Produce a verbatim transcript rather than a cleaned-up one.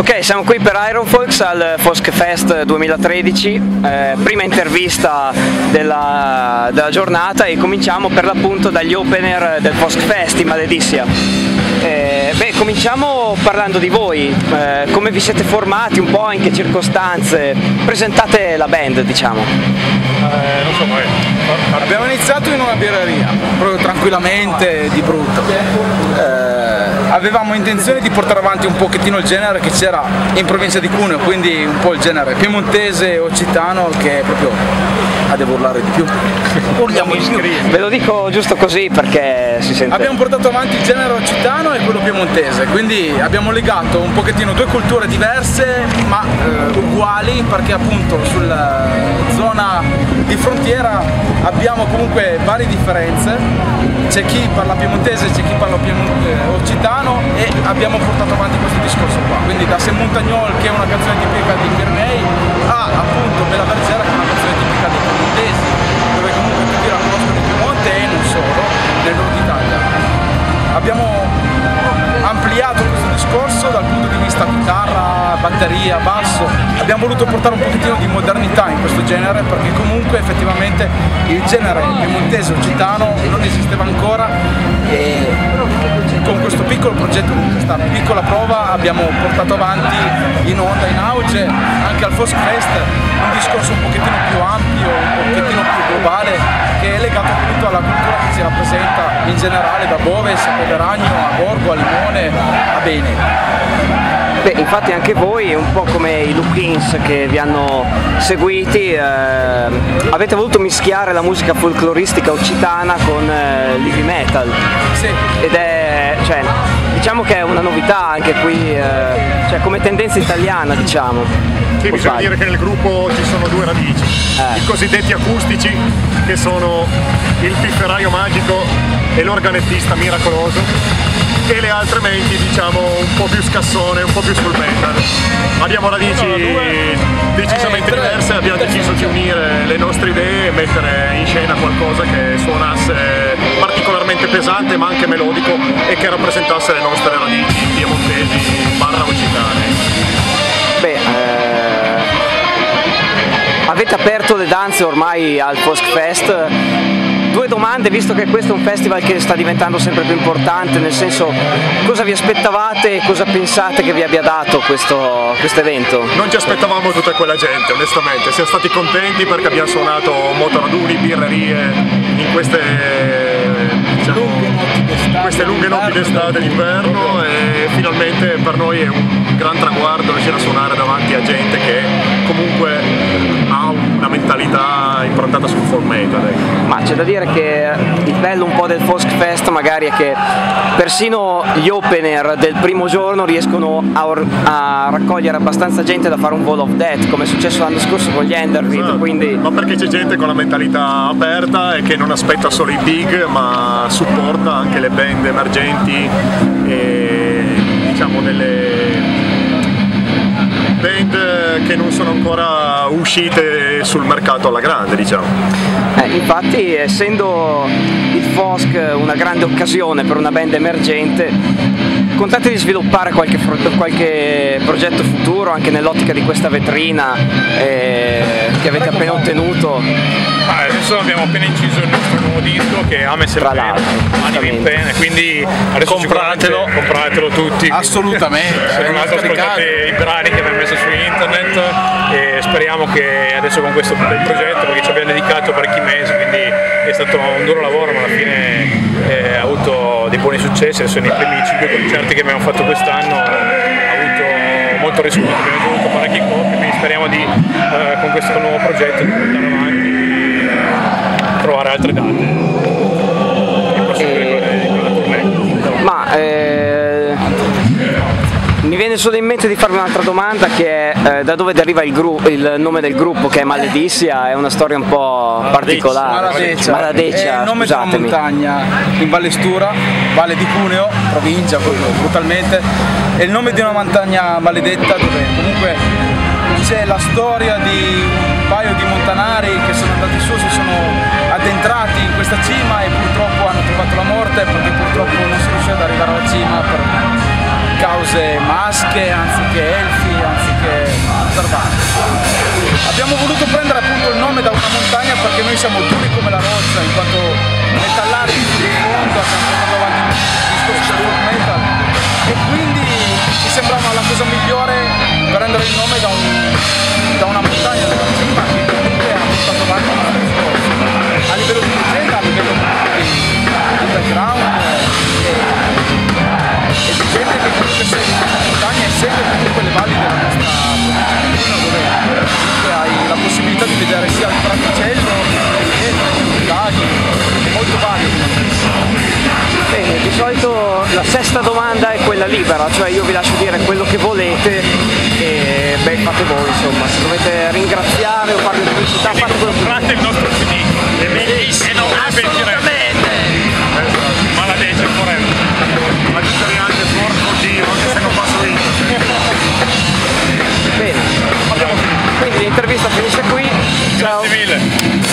Ok, siamo qui per Ironfolks al Fosk Fest duemilatredici, eh, prima intervista della, della giornata, e cominciamo per l'appunto dagli opener del Fosk Fest in Maledissia. Eh, beh, cominciamo parlando di voi, eh, come vi siete formati, un po' in che circostanze, presentate la band, diciamo. Eh, non so, eh. Abbiamo iniziato in una birreria, proprio tranquillamente, di brutto. Eh, avevamo intenzione di portare avanti un pochettino il genere che c'era in provincia di Cuneo, quindi un po' il genere piemontese o occitano, che è proprio a devo urlare di più. Urliamo di più. Ve lo dico giusto così perché si sente. Abbiamo portato avanti il genere occitano e quello piemontese, quindi abbiamo legato un pochettino due culture diverse ma eh, uguali, perché appunto sulla zona di frontiera abbiamo comunque varie differenze. C'è chi parla piemontese, c'è chi parla occitano, e abbiamo portato avanti questo discorso qua, quindi da Se Montagnol, che è una canzone tipica dei Pirenei, a appunto Bella Vergera, che è una canzone tipica dei piemontesi, dove comunque tutti raccontano di Piemonte e non solo, nel nord Italia. Abbiamo ampliato questo discorso dal punto di vista chitarra, batteria, basso. Abbiamo voluto portare un pochettino di modernità in questo genere, perché comunque effettivamente il genere piemontese occitano non esisteva ancora, e con questo piccolo progetto, con questa piccola prova, abbiamo portato avanti in onda, in auge, anche al Fosk Fest, un discorso un pochettino più ampio, un pochettino più globale, che è legato appunto alla cultura che ci rappresenta in generale, da Boves a Poderagno, a Borgo, a Limone, a Bene. Beh, infatti anche voi, un po' come i Lupins che vi hanno seguiti, eh, avete voluto mischiare la musica folcloristica occitana con eh, l'heavy metal. Sì. Ed è, cioè, diciamo che è una novità anche qui, eh, cioè come tendenza italiana, diciamo. Sì, bisogna dire che nel gruppo ci sono due radici, eh. i cosiddetti acustici, che sono il pifferaio magico e l'organettista miracoloso, e le altre menti, diciamo, un po' più scassone, un po' più sul metal. Abbiamo radici decisamente eh, diverse, abbiamo deciso di unire le nostre idee e mettere in scena qualcosa che suonasse particolarmente pesante ma anche melodico, e che rappresentasse le nostre radici piemontesi barra occitane. Beh, eh, avete aperto le danze ormai al Fosk Fest. Due domande, visto che questo è un festival che sta diventando sempre più importante, nel senso, cosa vi aspettavate e cosa pensate che vi abbia dato questo quest evento? Non ci aspettavamo tutta quella gente, onestamente, siamo stati contenti perché abbiamo suonato motoraduni, birrerie, in queste, diciamo, queste lunghe notti d'estate e d'inverno, e finalmente per noi è un gran traguardo riuscire a suonare davanti a gente che comunque ha una mentalità improntata sul folk metal. Ma c'è da dire che il bello un po' del Fosk Fest magari è che persino gli opener del primo giorno riescono a, a raccogliere abbastanza gente da fare un Wall of Death, come è successo l'anno scorso con gli Endervid, esatto. Quindi... Ma perché c'è gente con la mentalità aperta e che non aspetta solo i big, ma supporta anche le band emergenti e, diciamo, delle band che non sono ancora uscite sul mercato alla grande, diciamo. Eh, infatti, essendo il Fosk una grande occasione per una band emergente, contate di sviluppare qualche, qualche progetto futuro anche nell'ottica di questa vetrina eh, che avete appena ottenuto? Ah, adesso abbiamo appena inciso il nostro nuovo disco, che è Ames Tra l'altro, Anime in Pene, quindi adesso compratelo, compratelo tutti. Assolutamente. Tra l'altro ascoltate i brani che abbiamo messo su internet, e speriamo che adesso con questo bel progetto, perché ci abbiamo dedicato parecchi mesi, quindi è stato un duro lavoro, ma alla fine eh, ha avuto dei buoni successi. Adesso nei primi cinque concerti che abbiamo fatto quest'anno ha avuto molto risultato, abbiamo avuto parecchi copie, quindi speriamo di eh, con questo nuovo progetto di portare avanti e trovare altre date e proseguire con la tournée. Ma eh, mi viene solo in mente di farvi un'altra domanda, che è eh, da dove deriva il, il nome del gruppo, che è Maledissia. È una storia un po' particolare. Maladeccia, Maladeccia, è il nome scusatemi. della montagna in Valle Stura, Valle di Cuneo, provincia brutalmente, è il nome di una montagna maledetta, dove comunque c'è la storia di un paio di montanari che sono andati su, si sono addentrati in questa cima e purtroppo hanno trovato la morte, perché purtroppo non si riuscì ad arrivare alla cima per cause masche anziché elfi, anziché barbari. Abbiamo voluto prendere appunto il nome da una montagna perché noi siamo duri come la roccia, in quanto metallari di fondo, abbiamo portato avanti il discorso del rock metal e quindi ci sembrava la cosa migliore prendere il nome da, un, da una montagna della cima che comunque ha portato avanti il discorso a livello di leggenda, a livello di, di background e, e di gente che comunque segue questa montagna e segue comunque le valli della nostra provincia dove comunque hai la possibilità di vedere sia il Fraticello, le pietre, i laghi, molto vario. Bene, di solito la sesta domanda è quella libera, cioè io vi lascio dire quello che volete e beh, fate voi, insomma, se dovete ringraziare o fare pubblicità, fate quello che comprate il nostro C D, è bellissimo, assolutamente! Maledetto forever! Ma ci sarei anche porco Dio, anche se non passo io. Bene, quindi l'intervista finisce qui, ciao! Grazie mille!